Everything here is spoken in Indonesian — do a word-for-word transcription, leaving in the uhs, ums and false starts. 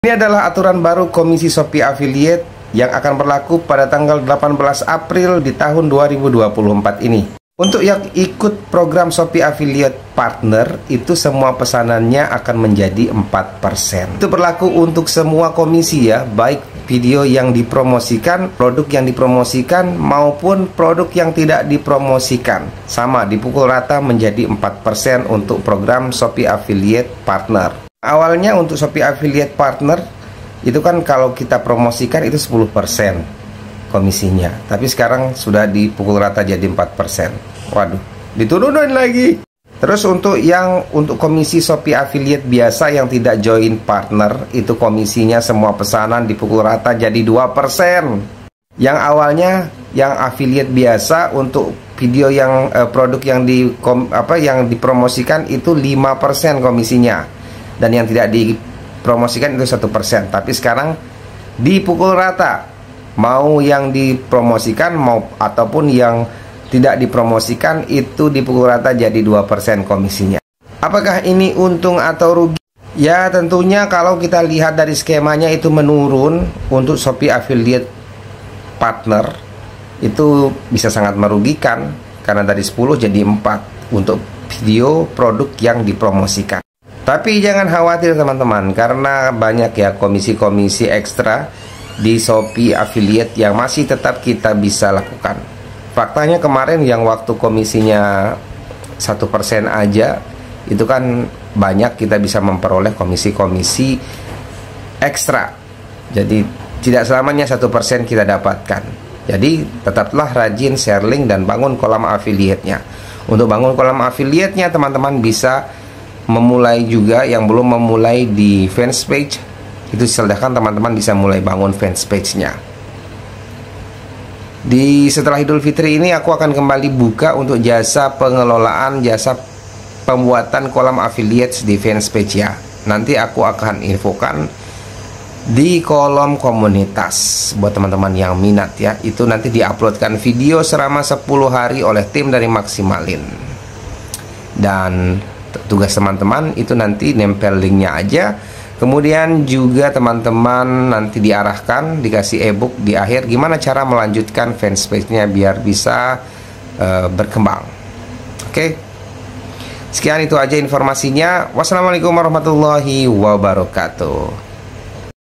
Ini adalah aturan baru Komisi Shopee Affiliate yang akan berlaku pada tanggal delapan belas April di tahun dua ribu dua puluh empat ini. Untuk yang ikut program Shopee Affiliate Partner, itu semua pesanannya akan menjadi empat persen. Itu berlaku untuk semua komisi ya, baik video yang dipromosikan, produk yang dipromosikan, maupun produk yang tidak dipromosikan. Sama, dipukul rata menjadi empat persen untuk program Shopee Affiliate Partner. Awalnya untuk Shopee Affiliate Partner itu kan kalau kita promosikan itu sepuluh persen komisinya, tapi sekarang sudah dipukul rata jadi empat persen. Waduh, diturunin lagi. Terus untuk yang untuk komisi Shopee Affiliate biasa yang tidak join partner, itu komisinya semua pesanan dipukul rata jadi dua persen. Yang awalnya yang affiliate biasa untuk video yang eh, produk yang di kom, apa yang dipromosikan itu lima persen komisinya. Dan yang tidak dipromosikan itu satu persen. Tapi sekarang dipukul rata, mau yang dipromosikan mau ataupun yang tidak dipromosikan itu dipukul rata jadi dua persen komisinya. Apakah ini untung atau rugi? Ya tentunya kalau kita lihat dari skemanya itu menurun. Untuk Shopee Affiliate Partner itu bisa sangat merugikan, karena dari sepuluh jadi empat untuk video produk yang dipromosikan. Tapi jangan khawatir teman-teman, karena banyak ya komisi-komisi ekstra di Shopee Affiliate yang masih tetap kita bisa lakukan. Faktanya kemarin yang waktu komisinya satu persen aja, itu kan banyak kita bisa memperoleh komisi-komisi ekstra. Jadi tidak selamanya satu persen kita dapatkan. Jadi tetaplah rajin share link dan bangun kolam affiliate-nya. Untuk bangun kolam affiliate-nya teman-teman bisa memulai juga, yang belum memulai di fans page itu silahkan teman-teman bisa mulai bangun fans page-nya. Di setelah Idul Fitri ini aku akan kembali buka untuk jasa pengelolaan, jasa pembuatan kolam affiliates di fans page ya. Nanti aku akan infokan di kolom komunitas buat teman-teman yang minat ya. Itu nanti diuploadkan video selama sepuluh hari oleh tim dari Maksimalin. Dan tugas teman-teman itu nanti nempel linknya aja. Kemudian juga teman-teman nanti diarahkan, dikasih ebook di akhir gimana cara melanjutkan fanspage-nya biar bisa uh, berkembang. Oke, sekian itu aja informasinya. Wassalamualaikum warahmatullahi wabarakatuh.